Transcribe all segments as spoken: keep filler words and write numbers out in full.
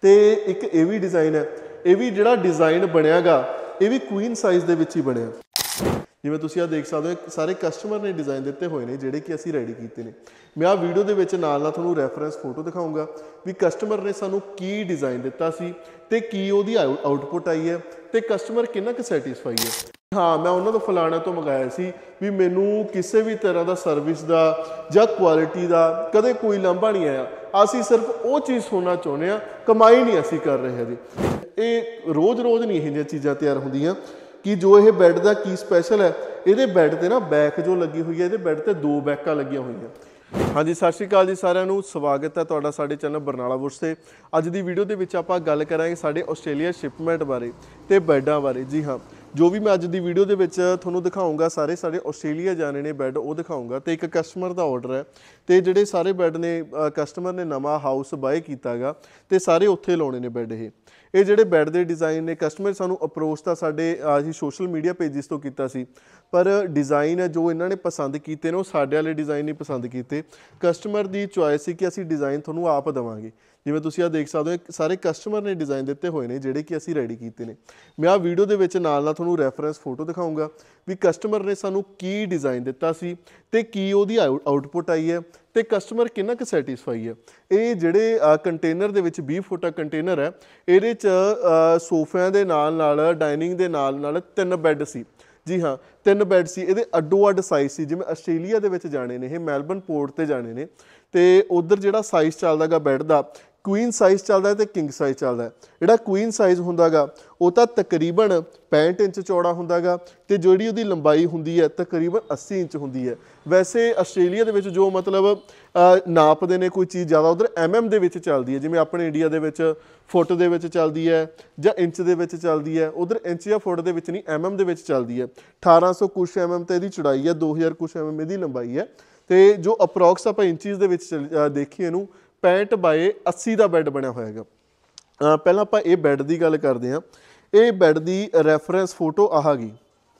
ਤੇ ਇੱਕ ਇਹ ਵੀ ਡਿਜ਼ਾਈਨ ਹੈ, ਇਹ ਵੀ ਜਿਹੜਾ ਡਿਜ਼ਾਈਨ ਬਣਿਆਗਾ ਇਹ ਵੀ ਕੁਈਨ ਸਾਈਜ਼ ਦੇ ਵਿੱਚ ਹੀ ਬਣਿਆ। ਜਿਵੇਂ ਤੁਸੀਂ ਆ ਦੇਖ ਸਕਦੇ ਹੋ ਸਾਰੇ ਕਸਟਮਰ ਨੇ ਡਿਜ਼ਾਈਨ ਦਿੱਤੇ ਹੋਏ ਨੇ ਜਿਹੜੇ ਕਿ ਅਸੀਂ ਰੈਡੀ ਕੀਤੇ ਨੇ। ਮੈਂ ਆ ਵੀਡੀਓ ਦੇ ਵਿੱਚ ਨਾਲ ਨਾਲ ਤੁਹਾਨੂੰ ਰੈਫਰੈਂਸ ਫੋਟੋ ਦਿਖਾਊਂਗਾ ਵੀ ਕਸਟਮਰ ਨੇ ਸਾਨੂੰ ਕੀ ਡਿਜ਼ਾਈਨ ਦਿੱਤਾ ਸੀ ਤੇ ਕੀ ਉਹਦੀ ਆਊਟਪੁੱਟ ਆਈ ਹੈ ਤੇ ਕਸਟਮਰ ਕਿੰਨਾ ਕੁ ਸੈਟੀਸਫਾਈ ਹੈ। ਹਾਂ, ਮੈਂ ਉਹਨਾਂ ਤੋਂ ਫਲਾਣਾ ਤੋਂ ਮੰਗਾਇਆ ਸੀ ਵੀ ਮੈਨੂੰ ਕਿਸੇ ਵੀ ਤਰ੍ਹਾਂ ਦਾ ਸਰਵਿਸ ਦਾ ਜਾਂ ਕੁਆਲਿਟੀ ਦਾ ਕਦੇ ਕੋਈ ਲਾਂਭਾ ਨਹੀਂ ਆਇਆ। ਅਸੀਂ ਸਿਰਫ ਉਹ ਚੀਜ਼ ਸੁਣਨਾ ਚਾਹੁੰਦੇ ਹਾਂ, ਕਮਾਈ ਨਹੀਂ ਅਸੀਂ ਕਰ ਰਹੇ ਹਜੇ। ਇਹ ਰੋਜ਼ ਰੋਜ਼ ਨਹੀਂ ਇਹੋ ਜਿਹੀਆਂ ਚੀਜ਼ਾਂ ਤਿਆਰ ਹੁੰਦੀਆਂ ਕਿ ਜੋ ਇਹ ਬੈੱਡ ਦਾ ਕੀ ਸਪੈਸ਼ਲ ਹੈ। ਇਹਦੇ ਬੈੱਡ ਤੇ ਨਾ ਬੈਕ ਜੋ ਲੱਗੀ ਹੋਈ ਹੈ, ਇਹਦੇ ਬੈੱਡ ਤੇ ਦੋ ਬੈਕਾਂ ਲੱਗੀਆਂ ਹੋਈਆਂ। ਹਾਂਜੀ, ਸਤਿ ਸ਼੍ਰੀ ਅਕਾਲ ਜੀ ਸਾਰਿਆਂ ਨੂੰ, ਸਵਾਗਤ ਹੈ ਤੁਹਾਡਾ ਸਾਡੇ ਚੈਨਲ ਬਰਨਾਲਾ ਵੁੱਡਸ ਤੇ। ਅੱਜ ਦੀ ਵੀਡੀਓ ਦੇ ਵਿੱਚ ਆਪਾਂ ਗੱਲ ਕਰਾਂਗੇ ਸਾਡੇ ਆਸਟ੍ਰੇਲੀਆ ਸ਼ਿਪਮੈਂਟ ਬਾਰੇ ਤੇ ਬੈੱਡਾਂ ਬਾਰੇ। ਜੀ ਹਾਂ, ਜੋ ਵੀ ਮੈਂ ਅੱਜ ਦੀ ਵੀਡੀਓ ਦੇ ਵਿੱਚ ਤੁਹਾਨੂੰ ਦਿਖਾਊਂਗਾ ਸਾਰੇ ਸਾਡੇ ਆਸਟ੍ਰੇਲੀਆ ਜਾਣੇ ਨੇ ਬੈੱਡ ਉਹ ਦਿਖਾਊਂਗਾ ਤੇ ਇੱਕ ਕਸਟਮਰ ਦਾ ਆਰਡਰ ਹੈ ਤੇ ਜਿਹੜੇ ਸਾਰੇ ਬੈੱਡ ਨੇ ਕਸਟਮਰ ਨੇ ਨਵਾਂ ਹਾਊਸ ਬਾਏ ਕੀਤਾ ਗਾ ਤੇ ਸਾਰੇ ਉੱਥੇ ਲਾਉਣੇ ਨੇ ਬੈੱਡ। ਇਹ ਇਹ ਜਿਹੜੇ ਬੈੱਡ ਦੇ ਡਿਜ਼ਾਈਨ ਨੇ ਕਸਟਮਰ ਸਾਨੂੰ ਅਪਰੋਚ ਤਾਂ ਸਾਡੇ ਅਸੀਂ ਸੋਸ਼ਲ ਮੀਡੀਆ ਪੇਜਿਸ ਤੋਂ ਕੀਤਾ ਸੀ, ਪਰ ਡਿਜ਼ਾਈਨ ਹੈ ਜੋ ਇਹਨਾਂ ਨੇ ਪਸੰਦ ਕੀਤੇ ਨੇ ਉਹ ਸਾਡੇ ਵਾਲੇ ਡਿਜ਼ਾਈਨ ਨਹੀਂ ਪਸੰਦ ਕੀਤੇ। ਕਸਟਮਰ ਦੀ ਚੋਇਸ ਸੀ ਕਿ ਅਸੀਂ ਡਿਜ਼ਾਈਨ ਤੁਹਾਨੂੰ ਆਪ ਦੇਵਾਂਗੇ। ਜਿਵੇਂ ਤੁਸੀਂ ਆ ਦੇਖ ਸਕਦੇ ਹੋ ਸਾਰੇ ਕਸਟਮਰ ਨੇ ਡਿਜ਼ਾਈਨ ਦਿੱਤੇ ਹੋਏ ਨੇ ਜਿਹੜੇ ਕਿ ਅਸੀਂ ਰੈਡੀ ਕੀਤੇ ਨੇ। ਮੈਂ ਆ ਵੀਡੀਓ ਦੇ ਵਿੱਚ ਨਾਲ ਨਾਲ ਤੁਹਾਨੂੰ ਰੈਫਰੈਂਸ ਫੋਟੋ ਦਿਖਾਊਂਗਾ ਵੀ ਕਸਟਮਰ ਨੇ ਸਾਨੂੰ ਕੀ ਡਿਜ਼ਾਈਨ ਦਿੱਤਾ ਸੀ ਤੇ ਕੀ ਉਹਦੀ ਆਊਟਪੁੱਟ ਆਈ ਹੈ ਤੇ ਕਸਟਮਰ ਕਿੰਨਾ ਕੁ ਸੈਟੀਸਫਾਈ ਹੈ। ਇਹ ਜਿਹੜੇ ਕੰਟੇਨਰ ਦੇ ਵਿੱਚ ਵੀਹ ਫੁੱਟ ਕੰਟੇਨਰ ਹੈ, ਇਹਦੇ 'ਚ ਸੋਫਿਆਂ ਦੇ ਨਾਲ ਨਾਲ ਡਾਈਨਿੰਗ ਦੇ ਨਾਲ ਨਾਲ ਤਿੰਨ ਬੈੱਡ ਸੀ। ਜੀ ਹਾਂ, ਤਿੰਨ ਬੈੱਡ ਸੀ। ਇਹਦੇ ਅੱਡੋ ਅੱਡ ਸਾਈਜ਼ ਸੀ। ਜਿਵੇਂ ਆਸਟ੍ਰੇਲੀਆ ਦੇ ਵਿੱਚ ਜਾਣੇ ਨੇ, ਇਹ ਮੈਲਬਨ ਪੋਰਟ 'ਤੇ ਜਾਣੇ ਨੇ ਤੇ ਉੱਧਰ ਜਿਹੜਾ ਸਾਈਜ਼ ਚੱਲਦਾ ਗਾ ਬੈੱਡ ਦਾ ਕੁਈਨ ਸਾਈਜ਼ ਚੱਲਦਾ ਤੇ ਕਿੰਗ ਸਾਈਜ਼ ਚੱਲਦਾ। ਜਿਹੜਾ ਕੁਈਨ ਸਾਈਜ਼ ਹੁੰਦਾ ਗਾ ਉਹ ਤਾਂ ਤਕਰੀਬਨ ਪੈਂਹਠ ਇੰਚ ਚੌੜਾ ਹੁੰਦਾ ਗਾ ਤੇ ਜਿਹੜੀ ਉਹਦੀ ਲੰਬਾਈ ਹੁੰਦੀ ਹੈ ਤਕਰੀਬਨ ਅੱਸੀ ਇੰਚ ਹੁੰਦੀ ਹੈ। ਵੈਸੇ ਆਸਟ੍ਰੇਲੀਆ ਦੇ ਵਿੱਚ ਜੋ ਮਤਲਬ ਨਾਪਦੇ ਨੇ ਕੋਈ ਚੀਜ਼ ਜ਼ਿਆਦਾ ਉੱਧਰ ਐਮ ਐਮ ਦੇ ਵਿੱਚ ਚੱਲਦੀ ਹੈ। ਜਿਵੇਂ ਆਪਣੇ ਇੰਡੀਆ ਦੇ ਵਿੱਚ ਫੁੱਟ ਦੇ ਵਿੱਚ ਚੱਲਦੀ ਹੈ ਜਾਂ ਇੰਚ ਦੇ ਵਿੱਚ ਚੱਲਦੀ ਹੈ, ਉੱਧਰ ਇੰਚ ਜਾਂ ਫੁੱਟ ਦੇ ਵਿੱਚ ਨਹੀਂ, ਐਮ ਐਮ ਦੇ ਵਿੱਚ ਚੱਲਦੀ ਹੈ। ਅਠਾਰਾਂ ਸੌ ਕੁਛ ਐਮ ਐਮ ਤੇ ਇਹਦੀ ਚੌੜਾਈ ਹੈ, ਦੋ ਹਜ਼ਾਰ ਕੁਛ ਐਮ ਐਮ ਇਹਦੀ ਲੰਬਾਈ ਹੈ ਤੇ ਜੋ ਅਪਰੋਕਸ ਆਪਾਂ ਇੰਚੀਜ਼ ਦੇ ਵਿੱਚ ਦੇਖੀਏ ਇਹਨੂੰ ਪੈਂਹਠ ਬਾਏ ਅੱਸੀ ਦਾ ਬੈੱਡ ਬਣਿਆ ਹੋਇਆ ਹੈਗਾ। ਪਹਿਲਾਂ ਆਪਾਂ ਇਹ ਬੈੱਡ ਦੀ ਗੱਲ ਕਰਦੇ ਹਾਂ। ਇਹ ਬੈੱਡ ਦੀ ਰੈਫਰੈਂਸ ਫੋਟੋ ਆਹ ਗਈ।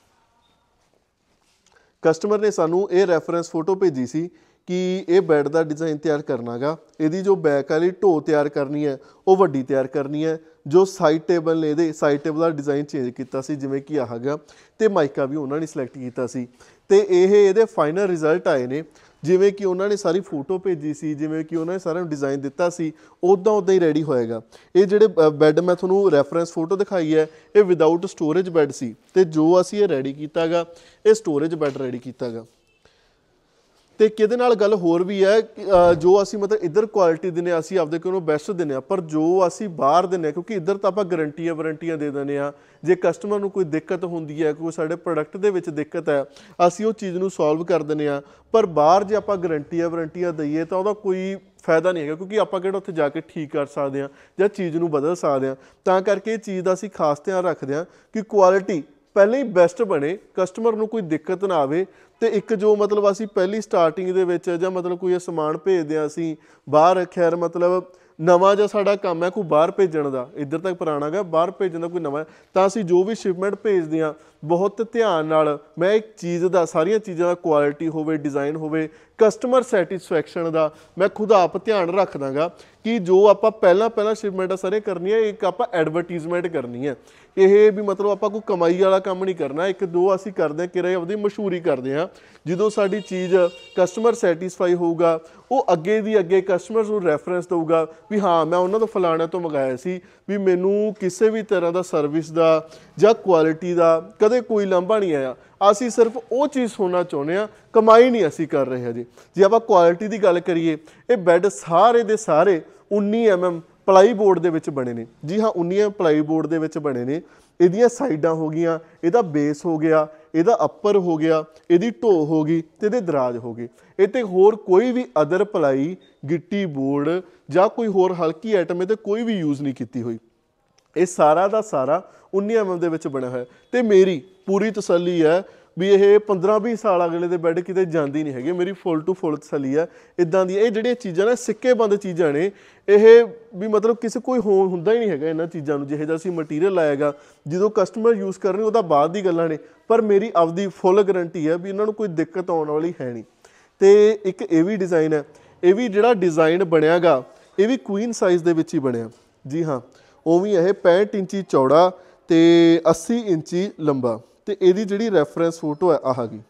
ਕਸਟਮਰ ਨੇ ਸਾਨੂੰ ਇਹ ਰੈਫਰੈਂਸ ਫੋਟੋ ਭੇਜੀ ਸੀ ਕਿ ਇਹ ਬੈੱਡ ਦਾ ਡਿਜ਼ਾਈਨ ਤਿਆਰ ਕਰਨਾ ਗਾ। ਇਹਦੀ ਜੋ ਬੈਕ ਵਾਲੀ ਢੋ ਤਿਆਰ ਕਰਨੀ ਹੈ ਉਹ ਵੱਡੀ ਤਿਆਰ ਕਰਨੀ ਹੈ। ਜੋ ਸਾਈਡ ਟੇਬਲ ਨੇ ਇਹਦੇ ਸਾਈਡ ਟੇਬਲ ਦਾ ਡਿਜ਼ਾਈਨ ਚੇਂਜ ਕੀਤਾ ਸੀ, ਜਿਵੇਂ ਕਿ ਆਹ ਗਾ, ਤੇ ਮਾਈਕਾ ਵੀ ਉਹਨਾਂ ਨੇ ਸਿਲੈਕਟ ਕੀਤਾ ਸੀ ਤੇ ਇਹ ਇਹਦੇ ਫਾਈਨਲ ਰਿਜ਼ਲਟ ਆਏ ਨੇ ਜਿਵੇਂ ਕਿ ਉਹਨਾਂ ਨੇ ਸਾਰੀ ਫੋਟੋ ਭੇਜੀ ਸੀ, ਜਿਵੇਂ ਕਿ ਉਹਨਾਂ ਨੇ ਸਾਰਿਆਂ ਨੂੰ ਡਿਜ਼ਾਈਨ ਦਿੱਤਾ ਸੀ ਉੱਦਾਂ ਉੱਦਾਂ ਹੀ ਰੈਡੀ ਹੋਏਗਾ। ਇਹ ਜਿਹੜੇ ਬੈੱਡ ਮੈਂ ਤੁਹਾਨੂੰ ਰੈਫਰੈਂਸ ਫੋਟੋ ਦਿਖਾਈ ਹੈ ਇਹ ਵਿਦਾਊਟ ਸਟੋਰੇਜ ਬੈੱਡ ਸੀ ਤੇ ਜੋ ਅਸੀਂ ਇਹ ਰੈਡੀ ਕੀਤਾ ਗਾ ਇਹ ਸਟੋਰੇਜ ਬੈੱਡ ਰੈਡੀ ਕੀਤਾ ਗਾ। ਤੇ ਕਿਹਦੇ ਨਾਲ ਗੱਲ ਹੋਰ ਵੀ ਹੈ, ਜੋ ਅਸੀਂ ਮਤਲਬ ਇੱਧਰ ਕੁਆਲਿਟੀ ਦਿੰਦੇ ਹਾਂ ਅਸੀਂ ਆਪਦੇ ਕੋਲੋਂ ਬੈਸਟ ਦਿੰਦੇ ਹਾਂ, ਪਰ ਜੋ ਅਸੀਂ ਬਾਹਰ ਦਿੰਦੇ ਹਾਂ ਕਿਉਂਕਿ ਇੱਧਰ ਤਾਂ ਆਪਾਂ ਗਰੰਟੀਆਂ ਵਾਰੰਟੀਆਂ ਦੇ ਦਿੰਦੇ ਹਾਂ। ਜੇ ਕਸਟਮਰ ਨੂੰ ਕੋਈ ਦਿੱਕਤ ਹੁੰਦੀ ਹੈ, ਕੋਈ ਸਾਡੇ ਪ੍ਰੋਡਕਟ ਦੇ ਵਿੱਚ ਦਿੱਕਤ ਹੈ, ਅਸੀਂ ਉਹ ਚੀਜ਼ ਨੂੰ ਸੋਲਵ ਕਰ ਦਿੰਦੇ ਹਾਂ। ਪਰ ਬਾਹਰ ਜੇ ਆਪਾਂ ਗਰੰਟੀਆਂ ਵਾਰੰਟੀਆਂ ਦਈਏ ਤਾਂ ਉਹਦਾ ਕੋਈ ਫਾਇਦਾ ਨਹੀਂ ਹੈਗਾ ਕਿਉਂਕਿ ਆਪਾਂ ਕਿਹੜਾ ਉੱਥੇ ਜਾ ਕੇ ਠੀਕ ਕਰ ਸਕਦੇ ਹਾਂ ਜਾਂ ਚੀਜ਼ ਨੂੰ ਬਦਲ ਸਕਦੇ ਹਾਂ। ਤਾਂ ਕਰਕੇ ਇਹ ਚੀਜ਼ ਦਾ ਅਸੀਂ ਖਾਸ ਧਿਆਨ ਰੱਖਦੇ ਹਾਂ ਕਿ ਕੁਆਲਿਟੀ ਪਹਿਲਾਂ ਹੀ ਬੈਸਟ ਬਣੇ, ਕਸਟਮਰ ਨੂੰ ਕੋਈ ਦਿੱਕਤ ਨਾ ਆਵੇ। ਤੇ ਇੱਕ ਜੋ ਮਤਲਬ ਅਸੀਂ ਪਹਿਲੀ ਸਟਾਰਟਿੰਗ ਦੇ ਵਿੱਚ ਜਾਂ ਮਤਲਬ ਕੋਈ ਸਮਾਨ ਭੇਜਦੇ ਹਾਂ ਅਸੀਂ ਬਾਹਰ, ਖੈਰ ਮਤਲਬ ਨਵਾਂ ਜਿਹਾ ਸਾਡਾ ਕੰਮ ਹੈ ਕੋਈ ਬਾਹਰ ਭੇਜਣ ਦਾ, ਇੱਧਰ ਤੱਕ ਪੁਰਾਣਾ ਗਾ, ਬਾਹਰ ਭੇਜਣ ਦਾ ਕੋਈ ਨਵਾਂ, ਤਾਂ ਅਸੀਂ ਜੋ ਵੀ ਸ਼ਿਪਮੈਂਟ ਭੇਜਦੇ ਹਾਂ ਬਹੁਤ ਧਿਆਨ ਨਾਲ ਮੈਂ ਇੱਕ ਚੀਜ਼ ਦਾ ਸਾਰੀਆਂ ਚੀਜ਼ਾਂ ਦਾ ਕੁਆਲਿਟੀ ਹੋਵੇ, ਡਿਜ਼ਾਈਨ ਹੋਵੇ, ਕਸਟਮਰ ਸੈਟਿਸਫੈਕਸ਼ਨ ਦਾ ਮੈਂ ਖੁਦ ਆਪ ਧਿਆਨ ਰੱਖਦਾ ਗਾ ਕਿ ਜੋ ਆਪਾਂ ਪਹਿਲਾਂ ਪਹਿਲਾਂ ਸ਼ਿਪਮੈਂਟਾਂ ਸਾਰੀਆਂ ਕਰਨੀਆਂ ਇੱਕ ਆਪਾਂ ਐਡਵਰਟੀਜ਼ਮੈਂਟ ਕਰਨੀ ਹੈ। ਇਹ ਵੀ ਮਤਲਬ ਆਪਾਂ ਕੋਈ ਕਮਾਈ ਵਾਲਾ ਕੰਮ ਨਹੀਂ ਕਰਨਾ। ਇੱਕ ਦੋ ਅਸੀਂ ਕਰਦੇ ਹਾਂ ਕਿਰੇ ਆਪਦੀ ਮਸ਼ਹੂਰੀ ਕਰਦੇ ਹਾਂ। ਜਦੋਂ ਸਾਡੀ ਚੀਜ਼ ਕਸਟਮਰ ਸੈਟਿਸਫਾਈ ਹੋਊਗਾ ਉਹ ਅੱਗੇ ਦੀ ਅੱਗੇ ਕਸਟਮਰ ਨੂੰ ਰੈਫਰੈਂਸ ਦਊਗਾ ਵੀ ਹਾਂ ਮੈਂ ਉਹਨਾਂ ਤੋਂ ਫਲਾਣਾ ਤੋਂ ਮੰਗਾਇਆ ਸੀ ਵੀ ਮੈਨੂੰ ਕਿਸੇ ਵੀ ਤਰ੍ਹਾਂ ਦਾ ਸਰਵਿਸ ਦਾ ਜਾਂ ਕੁਆਲਿਟੀ ਦਾ ਕਦੇ ਕੋਈ ਲਾਂਭਾ ਨਹੀਂ ਆਇਆ। ਅਸੀਂ ਸਿਰਫ ਉਹ ਚੀਜ਼ ਸੁਣਨਾ ਚਾਹੁੰਦੇ ਹਾਂ, ਕਮਾਈ ਨਹੀਂ ਅਸੀਂ ਕਰ ਰਹੇ ਹਜੇ। ਜੇ ਆਪਾਂ ਕੁਆਲਿਟੀ ਦੀ ਗੱਲ ਕਰੀਏ, ਇਹ ਬੈੱਡ ਸਾਰੇ ਦੇ ਸਾਰੇ ਉੱਨੀ ਐਮ ਐਮ ਪਲਾਈ ਬੋਰਡ ਦੇ ਵਿੱਚ ਬਣੇ ਨੇ। ਜੀ ਹਾਂ, ਉੱਨੀ ਐਮ ਪਲਾਈ ਬੋਰਡ ਦੇ ਵਿੱਚ ਬਣੇ ਨੇ। ਇਹਦੀਆਂ ਸਾਈਡਾਂ ਹੋ ਗਈਆਂ, ਇਹਦਾ ਬੇਸ ਹੋ ਗਿਆ, ਇਹਦਾ ਅੱਪਰ ਹੋ ਗਿਆ, ਇਹਦੀ ਢੋ ਹੋ ਗਈ ਤੇ ਇਹਦੇ ਦਰਾਜ ਹੋ ਗਏ। ਇਹ ਤੇ ਹੋਰ ਕੋਈ ਵੀ ਅਦਰ ਪਲਾਈ, ਗਿੱਟੀ ਬੋਰਡ ਜਾਂ ਕੋਈ ਹੋਰ ਹਲਕੀ ਆਈਟਮ ਇਹਦੇ ਕੋਈ ਵੀ ਯੂਜ਼ ਨਹੀਂ ਕੀਤੀ ਹੋਈ। ਇਹ ਸਾਰਾ ਦਾ ਸਾਰਾ ਉੱਨੀ ਐਮ ਐਮ ਦੇ ਵਿੱਚ ਬਣਿਆ ਹੋਇਆ ਤੇ ਮੇਰੀ ਪੂਰੀ ਤਸੱਲੀ ਹੈ ਵੀ ਇਹ ਪੰਦਰਾਂ ਵੀਹ ਸਾਲ ਅਗਲੇ ਦੇ ਬੈੱਡ ਕਿਤੇ ਜਾਂਦੀ ਨਹੀਂ ਹੈਗੀ। ਮੇਰੀ ਫੁੱਲ ਟੂ ਫੁੱਲ ਤਸੱਲੀ ਹੈ। ਇੱਦਾਂ ਦੀਆਂ ਇਹ ਜਿਹੜੀਆਂ ਚੀਜ਼ਾਂ ਨੇ ਸਿੱਕੇ ਬੰਦ ਚੀਜ਼ਾਂ ਨੇ, ਇਹ ਵੀ ਮਤਲਬ ਕਿਸੇ ਕੋਈ ਹੋ ਹੁੰਦਾ ਹੀ ਨਹੀਂ ਹੈਗਾ ਇਹਨਾਂ ਚੀਜ਼ਾਂ ਨੂੰ। ਜਿਹੋ ਜਿਹਾ ਅਸੀਂ ਮਟੀਰੀਅਲ ਲਾਏਗਾ ਜਦੋਂ ਕਸਟਮਰ ਯੂਜ਼ ਕਰਨਗੇ ਉਹਦਾ ਬਾਅਦ ਦੀ ਗੱਲਾਂ ਨੇ, ਪਰ ਮੇਰੀ ਆਪਦੀ ਫੁੱਲ ਗਰੰਟੀ ਹੈ ਵੀ ਇਹਨਾਂ ਨੂੰ ਕੋਈ ਦਿੱਕਤ ਆਉਣ ਵਾਲੀ ਹੈ ਨਹੀਂ। ਤੇ ਇੱਕ ਇਹ ਵੀ ਡਿਜ਼ਾਈਨ ਹੈ, ਇਹ ਵੀ ਜਿਹੜਾ ਡਿਜ਼ਾਈਨ ਬਣਿਆ ਗਾ ਇਹ ਵੀ ਕੁਈਨ ਸਾਈਜ਼ ਦੇ ਵਿੱਚ ਹੀ ਬਣਿਆ। जी हाँ, उवें यह पैंठ इंची चौड़ा ते अस्सी इंची लंबा। तो यदी जिहड़ी रैफरेंस फोटो है आह गई,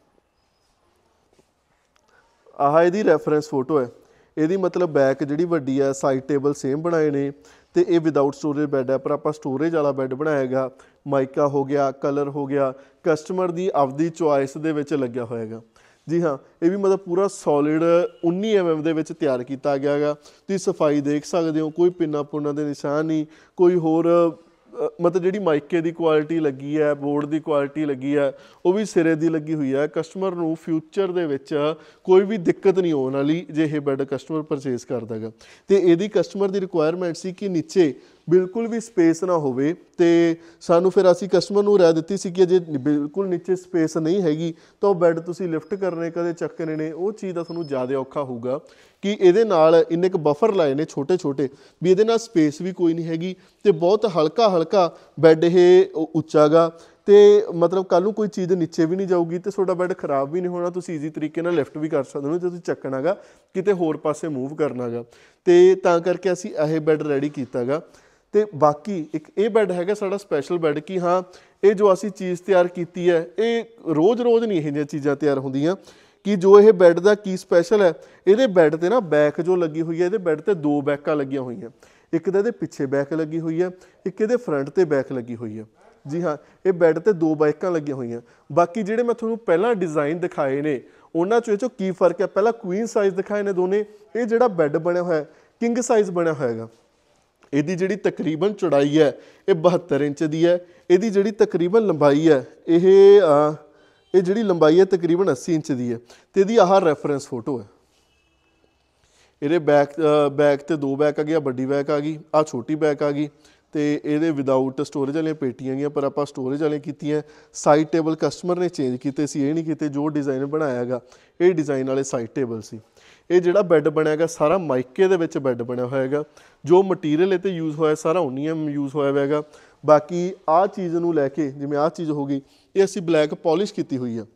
आह इहदी रैफरेंस फोटो है। ਇਹਦੀ ਮਤਲਬ बैक ਜਿਹੜੀ ਵੱਡੀ ਹੈ, ਸਾਈਡ ਟੇਬਲ ਸੇਮ ਬਣਾਏ ਨੇ ਤੇ ਇਹ ਵਿਦਆਊਟ ਸਟੋਰੇਜ ਬੈੱਡ ਹੈ, ਪਰ ਆਪਾਂ ਸਟੋਰੇਜ ਵਾਲਾ ਬੈੱਡ ਬਣਾਇਆ ਹੈਗਾ। ਮਾਈਕਾ ਹੋ ਗਿਆ, ਕਲਰ ਹੋ ਗਿਆ, ਕਸਟਮਰ ਦੀ ਆਪਦੀ ਚੁਆਇਸ ਦੇ ਵਿੱਚ ਲੱਗਿਆ ਹੋਇਆ ਹੈਗਾ। ਜੀ ਹਾਂ, ਇਹ ਵੀ ਮਤਲਬ ਪੂਰਾ ਸੋਲਿਡ ਉੱਨੀ ਐਮ ਐਮ ਦੇ ਵਿੱਚ ਤਿਆਰ ਕੀਤਾ ਗਿਆ ਹੈਗਾ। ਤੁਸੀਂ ਸਫਾਈ ਦੇਖ ਸਕਦੇ ਹੋ, ਕੋਈ ਪਿੰਨਾ ਪੁੰਨਾ ਦੇ ਨਿਸ਼ਾਨ ਨਹੀਂ, ਕੋਈ ਹੋਰ ਮਤਲਬ ਜਿਹੜੀ ਮਾਈਕੇ ਦੀ ਕੁਆਲਿਟੀ ਲੱਗੀ ਹੈ, ਬੋਰਡ ਦੀ ਕੁਆਲਿਟੀ ਲੱਗੀ ਹੈ, ਉਹ ਵੀ ਸਿਰੇ ਦੀ ਲੱਗੀ ਹੋਈ ਹੈ। ਕਸਟਮਰ ਨੂੰ ਫਿਊਚਰ ਦੇ ਵਿੱਚ ਕੋਈ ਵੀ ਦਿੱਕਤ ਨਹੀਂ ਆਉਣ ਵਾਲੀ ਜੇ ਇਹ ਬੈੱਡ ਕਸਟਮਰ ਪਰਚੇਸ ਕਰਦਾ ਹੈਗਾ। ਤੇ ਇਹਦੀ ਕਸਟਮਰ ਦੀ ਰਿਕੁਆਇਰਮੈਂਟ ਸੀ ਕਿ ਨੀਚੇ ਬਿਲਕੁਲ ਵੀ ਸਪੇਸ ਨਾ ਹੋਵੇ, ਤੇ ਸਾਨੂੰ ਫਿਰ ਅਸੀਂ ਕਸਟਮਰ ਨੂੰ ਰਾਏ ਦਿੱਤੀ ਸੀ ਕਿ ਜੇ ਬਿਲਕੁਲ ਨੀਚੇ ਸਪੇਸ ਨਹੀਂ ਹੈਗੀ ਤਾਂ ਉਹ ਬੈੱਡ ਤੁਸੀਂ ਲਿਫਟ ਕਰਨੇ ਕਦੇ ਚੱਕਣੇ ਨੇ, ਉਹ ਚੀਜ਼ ਦਾ ਤੁਹਾਨੂੰ ਜ਼ਿਆਦਾ ਔਖਾ ਹੋਊਗਾ। ਕਿ ਇਹਦੇ ਨਾਲ ਇੰਨੇ ਕੁ ਬਫਰ ਲਾਏ ਨੇ ਛੋਟੇ ਛੋਟੇ ਵੀ ਇਹਦੇ ਨਾਲ ਸਪੇਸ ਵੀ ਕੋਈ ਨਹੀਂ ਹੈਗੀ, ਤੇ ਬਹੁਤ ਹਲਕਾ ਹਲਕਾ ਬੈੱਡ ਇਹ ਉੱਚਾ ਗਾ, ਤੇ ਮਤਲਬ ਕੱਲ੍ਹ ਨੂੰ ਕੋਈ ਚੀਜ਼ ਨੀਚੇ ਵੀ ਨਹੀਂ ਜਾਊਗੀ ਤੇ ਤੁਹਾਡਾ ਬੈੱਡ ਖਰਾਬ ਵੀ ਨਹੀਂ ਹੋਣਾ। ਤੁਸੀਂ ਈਜ਼ੀ ਤਰੀਕੇ ਨਾਲ ਲਿਫਟ ਵੀ ਕਰ ਸਕਦੇ ਹੋ ਜੇ ਤੁਸੀਂ ਚੱਕਣਾ ਗਾ, ਕਿਤੇ ਹੋਰ ਪਾਸੇ ਮੂਵ ਕਰਨਾ ਗਾ। ਤੇ ਤਾਂ ਕਰਕੇ ਅਸੀਂ ਇਹ ਬੈੱਡ ਰੈਡੀ ਕੀਤਾ ਗਾ। ਤੇ ਬਾਕੀ ਇੱਕ ਇਹ ਬੈੱਡ ਹੈਗਾ ਸਾਡਾ ਸਪੈਸ਼ਲ ਬੈੱਡ ਕਿ ਹਾਂ, ਇਹ ਜੋ ਅਸੀਂ ਚੀਜ਼ ਤਿਆਰ ਕੀਤੀ ਹੈ ਇਹ ਰੋਜ਼ ਰੋਜ਼ ਨਹੀਂ ਇਹੋ ਜਿਹੀਆਂ ਚੀਜ਼ਾਂ ਤਿਆਰ ਹੁੰਦੀਆਂ। ਕਿ ਜੋ ਇਹ ਬੈੱਡ ਦਾ ਕੀ ਸਪੈਸ਼ਲ ਹੈ, ਇਹਦੇ ਬੈੱਡ ਤੇ ਨਾ ਬੈਕ ਜੋ ਲੱਗੀ ਹੋਈ ਹੈ, ਇਹਦੇ ਬੈੱਡ ਤੇ ਦੋ ਬੈਕਾਂ ਲੱਗੀਆਂ ਹੋਈਆਂ। ਇੱਕ ਤਾਂ ਇਹਦੇ ਪਿੱਛੇ ਬੈਕ ਲੱਗੀ ਹੋਈ ਹੈ, ਇੱਕ ਇਹਦੇ ਫਰੰਟ ਤੇ ਬੈਕ ਲੱਗੀ ਹੋਈ ਹੈ। ਜੀ ਹਾਂ, ਇਹ ਬੈੱਡ ਤੇ ਦੋ ਬਾਈਕਾਂ ਲੱਗੀਆਂ ਹੋਈਆਂ। ਬਾਕੀ ਜਿਹੜੇ ਮੈਂ ਤੁਹਾਨੂੰ ਪਹਿਲਾਂ ਡਿਜ਼ਾਈਨ ਦਿਖਾਏ ਨੇ ਉਹਨਾਂ 'ਚੋਂ ਇਹ 'ਚੋਂ ਕੀ ਫਰਕ ਹੈ, ਪਹਿਲਾਂ ਕੁਈਨ ਸਾਈਜ਼ ਦਿਖਾਏ ਨੇ ਦੋਨੇ, ਇਹ ਜਿਹੜਾ ਬੈੱਡ ਬਣਿਆ ਹੋਇਆ ਕਿੰਗ ਸਾਈਜ਼ ਬਣਿਆ ਹੋਇਆ ਹੈਗਾ। ਇਹਦੀ ਜਿਹੜੀ ਤਕਰੀਬਨ ਚੌੜਾਈ ਹੈ ਇਹ ਬਹੱਤਰ ਇੰਚ ਦੀ ਹੈ। ਇਹਦੀ ਜਿਹੜੀ ਤਕਰੀਬਨ ਲੰਬਾਈ ਹੈ ਇਹ ਇਹ ਜਿਹੜੀ ਲੰਬਾਈ ਹੈ ਤਕਰੀਬਨ ਅੱਸੀ ਇੰਚ ਦੀ ਹੈ। ਤੇ ਇਹਦੀ ਆਹ ਰੈਫਰੈਂਸ ਫੋਟੋ ਹੈ। ਇਹਦੇ ਬੈਕ ਬੈਕ ਤੇ ਦੋ ਬੈਕ ਆ ਗਿਆ, ਵੱਡੀ ਬੈਕ ਆ ਗਈ, ਆਹ ਛੋਟੀ ਬੈਕ ਆ ਗਈ। ਤੇ ਇਹਦੇ ਵਿਦਆਊਟ ਸਟੋਰੇਜ ਵਾਲੀਆਂ ਪੇਟੀਆਂ ਗਈਆਂ, ਪਰ ਆਪਾਂ ਸਟੋਰੇਜ ਵਾਲੀਆਂ ਕੀਤੀਆਂ। ਸਾਈਡ ਟੇਬਲ ਕਸਟਮਰ ਨੇ ਚੇਂਜ ਕੀਤੇ ਸੀ, ਇਹ ਨਹੀਂ ਕੀਤੇ ਜੋ ਡਿਜ਼ਾਈਨ ਬਣਾਇਆ ਹੈਗਾ ਇਹ ਡਿਜ਼ਾਈਨ ਵਾਲੇ ਸਾਈਡ ਟੇਬਲ ਸੀ। ਇਹ ਜਿਹੜਾ ਬੈੱਡ ਬਣਿਆ ਹੈਗਾ ਸਾਰਾ ਮਾਈਕੇ ਦੇ ਵਿੱਚ ਬੈੱਡ ਬਣਿਆ ਹੋਇਆ ਹੈਗਾ। ਜੋ ਮਟੀਰੀਅਲ ਇਹ 'ਤੇ ਯੂਜ਼ ਹੋਇਆ ਸਾਰਾ ਓਨੀਅਮ ਯੂਜ਼ ਹੋਇਆ ਹੈਗਾ। ਬਾਕੀ ਆਹ ਚੀਜ਼ ਨੂੰ ਲੈ ਕੇ ਜਿਵੇਂ ਆਹ ਚੀਜ਼ ਹੋ ਗਈ, ਇਹ ਅਸੀਂ ਬਲੈਕ ਪੋਲਿਸ਼ ਕੀਤੀ ਹੋਈ ਹੈ।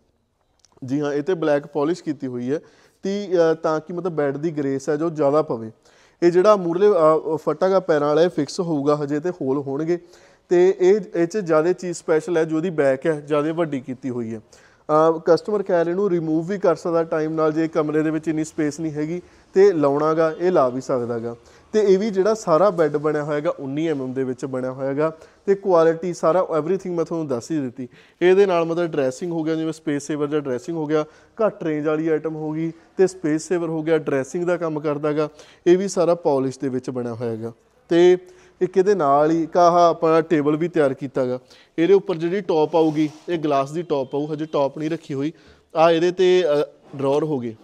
ਜੀ ਹਾਂ, ਇਹ 'ਤੇ ਬਲੈਕ ਪੋਲਿਸ਼ ਕੀਤੀ ਹੋਈ ਹੈ ਤੀ ਤਾਂ ਕਿ ਮਤਲਬ ਬੈੱਡ ਦੀ ਗਰੇਸ ਹੈ ਜੋ ਜ਼ਿਆਦਾ ਪਵੇ। ਇਹ ਜਿਹੜਾ ਮੂਹਰਲੇ ਫਟਾ ਗਾ ਪੈਰਾਂ ਵਾਲਾ ਇਹ ਫਿਕਸ ਹੋਊਗਾ, ਹਜੇ ਤੇ ਹੋਲ ਹੋਣਗੇ। ਤੇ ਇਹ ਇਹ 'ਚ ਜ਼ਿਆਦਾ ਚੀਜ਼ ਸਪੈਸ਼ਲ ਹੈ ਜੋ ਉਹਦੀ ਬੈਕ ਹੈ ਜ਼ਿਆਦਾ ਵੱਡੀ ਕੀਤੀ ਹੋਈ ਹੈ। ਕਸਟਮਰ ਖੈਰ ਇਹਨੂੰ ਰਿਮੂਵ ਵੀ ਕਰ ਸਕਦਾ ਟਾਈਮ ਨਾਲ, ਜੇ ਕਮਰੇ ਦੇ ਵਿੱਚ ਇੰਨੀ ਸਪੇਸ ਨਹੀਂ ਹੈਗੀ ਤੇ ਲਾਉਣਾ ਗਾ ਇਹ ਲਾ ਵੀ ਸਕਦਾ ਗਾ। ਤੇ ਇਹ ਵੀ ਜਿਹੜਾ ਸਾਰਾ ਬੈੱਡ ਬਣਿਆ ਹੋਏਗਾ ਉੱਨੀ ਐਮ ਐਮ ਦੇ ਵਿੱਚ ਬਣਿਆ ਹੋਏਗਾ। ਤੇ ਕੁਆਲਿਟੀ ਸਾਰਾ ਐਵਰੀਥਿੰਗ ਮੈਂ ਤੁਹਾਨੂੰ ਦੱਸ ਹੀ ਦਿੱਤੀ। ਇਹਦੇ ਨਾਲ ਮਤਲਬ ਡਰੈਸਿੰਗ ਹੋ ਗਿਆ, ਜਿਵੇਂ ਸਪੇਸ ਸੇਵਰ ਜਾਂ ਡਰੈਸਿੰਗ ਹੋ ਗਿਆ, ਘੱਟ ਰੇਂਜ ਵਾਲੀ ਆਈਟਮ ਹੋ ਗਈ, ਤੇ ਸਪੇਸ ਸੇਵਰ ਹੋ ਗਿਆ, ਡਰੈਸਿੰਗ ਦਾ ਕੰਮ ਕਰਦਾ ਗਾ। ਇਹ ਵੀ ਸਾਰਾ ਪੋਲਿਸ਼ ਦੇ ਵਿੱਚ ਬਣਿਆ ਹੋਏਗਾ। ਤੇ ਇੱਕ ਇਹਦੇ ਨਾਲ ਹੀ ਇੱਕ ਆਹ ਆਪਣਾ ਟੇਬਲ ਵੀ ਤਿਆਰ ਕੀਤਾ ਗਾ। ਇਹਦੇ ਉੱਪਰ ਜਿਹੜੀ ਟੌਪ ਆਊਗੀ ਇਹ ਗਲਾਸ ਦੀ ਟੌਪ ਆਊ, ਹਜੇ ਟੌਪ ਨਹੀਂ ਰੱਖੀ ਹੋਈ। ਆਹ ਇਹਦੇ ਤੇ ਡਰਾਅਰ ਹੋ ਗਏ।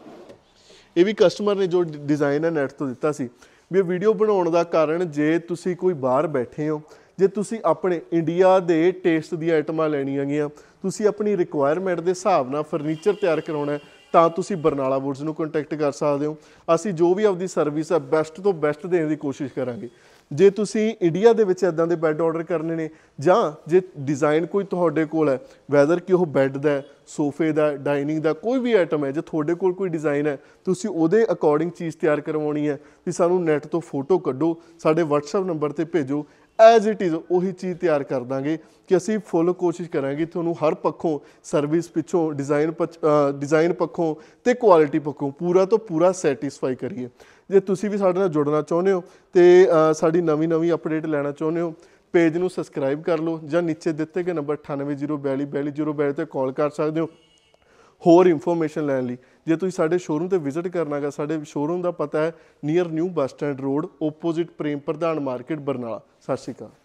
ਇਹ ਵੀ ਕਸਟਮਰ ਨੇ ਜੋ ਡਿਜ਼ਾਈਨ ਹੈ ਨੈਟ ਤੋਂ ਦਿੱਤਾ ਸੀ। ਵੀ ਇਹ ਵੀਡੀਓ ਬਣਾਉਣ ਦਾ ਕਾਰਨ, ਜੇ ਤੁਸੀਂ ਕੋਈ ਬਾਹਰ ਬੈਠੇ ਹੋ, ਜੇ ਤੁਸੀਂ ਆਪਣੇ ਇੰਡੀਆ ਦੇ ਟੇਸਟ ਦੀਆਂ ਆਈਟਮਾਂ ਲੈਣੀਆਂ ਗੀਆਂ, ਤੁਸੀਂ ਆਪਣੀ ਰਿਕੁਆਇਰਮੈਂਟ ਦੇ ਹਿਸਾਬ ਨਾਲ ਫਰਨੀਚਰ ਤਿਆਰ ਕਰਾਉਣਾ, ਤਾਂ ਤੁਸੀਂ ਬਰਨਾਲਾ ਵੁੱਡਸ ਨੂੰ ਕੰਟੈਕਟ ਕਰ ਸਕਦੇ ਹੋ। ਅਸੀਂ ਜੋ ਵੀ ਆਪਦੀ ਸਰਵਿਸ ਹੈ ਬੈਸਟ ਤੋਂ ਬੈਸਟ ਦੇਣ ਦੀ ਕੋਸ਼ਿਸ਼ ਕਰਾਂਗੇ। ਜੇ ਤੁਸੀਂ ਇੰਡੀਆ ਦੇ ਵਿੱਚ ਇੱਦਾਂ ਦੇ ਬੈੱਡ ਆਰਡਰ ਕਰਨੇ ਨੇ, ਜਾਂ ਜੇ ਡਿਜ਼ਾਈਨ ਕੋਈ ਤੁਹਾਡੇ ਕੋਲ ਹੈ, ਵੈਦਰ ਕਿ ਉਹ ਬੈੱਡ ਦਾ, ਸੋਫੇ ਦਾ, ਡਾਈਨਿੰਗ ਦਾ ਕੋਈ ਵੀ ਆਈਟਮ ਹੈ, ਜੇ ਤੁਹਾਡੇ ਕੋਲ ਕੋਈ ਡਿਜ਼ਾਈਨ ਹੈ ਤੁਸੀਂ ਉਹਦੇ ਅਕੋਰਡਿੰਗ ਚੀਜ਼ ਤਿਆਰ ਕਰਵਾਉਣੀ ਹੈ, ਵੀ ਸਾਨੂੰ ਨੈੱਟ ਤੋਂ ਫੋਟੋ ਕੱਢੋ, ਸਾਡੇ ਵਟਸਐਪ ਨੰਬਰ 'ਤੇ ਭੇਜੋ, ਐਜ਼ ਇਟ ਇਜ਼ ਉਹੀ ਚੀਜ਼ ਤਿਆਰ ਕਰ ਦਾਂਗੇ। ਕਿ ਅਸੀਂ ਫੁੱਲ ਕੋਸ਼ਿਸ਼ ਕਰਾਂਗੇ ਤੁਹਾਨੂੰ ਹਰ ਪੱਖੋਂ, ਸਰਵਿਸ ਪਿੱਛੋਂ, ਡਿਜ਼ਾਈਨ ਡਿਜ਼ਾਈਨ ਪੱਖੋਂ ਤੇ ਕੁਆਲਿਟੀ ਪੱਖੋਂ ਪੂਰਾ ਤੋਂ ਪੂਰਾ ਸੈਟਿਸਫਾਈ ਕਰੀਏ। ਜੇ ਤੁਸੀਂ ਵੀ ਸਾਡੇ ਨਾਲ ਜੁੜਨਾ ਚਾਹੁੰਦੇ ਹੋ ਤੇ ਸਾਡੀ ਨਵੀਂ ਨਵੀਂ ਅਪਡੇਟ ਲੈਣਾ ਚਾਹੁੰਦੇ ਹੋ, ਪੇਜ ਨੂੰ ਸਬਸਕ੍ਰਾਈਬ ਕਰ ਲਓ, ਜਾਂ ਨੀਚੇ ਦਿੱਤੇ ਗਏ ਨੰਬਰ ਅਠਾਨਵੇਂ ਜ਼ੀਰੋ ਬਿਆਲੀ ਬਿਆਲੀ ਜ਼ੀਰੋ ਬਿਆਲੀ 'ਤੇ ਕਾਲ ਕਰ ਸਕਦੇ ਹੋ ਹੋਰ ਇਨਫੋਰਮੇਸ਼ਨ ਲੈਣ ਲਈ। ਜੇ ਤੁਸੀਂ ਸਾਡੇ ਸ਼ੋਰੂਮ 'ਤੇ ਵਿਜ਼ਿਟ ਕਰਨਾ ਗਾ, ਸਾਡੇ ਸ਼ੋਰੂਮ ਦਾ ਪਤਾ ਹੈ near new bus stand road, opposite Prem Pradhan market, Barnala. ਸਤਿ ਸ਼੍ਰੀ ਅਕਾਲ।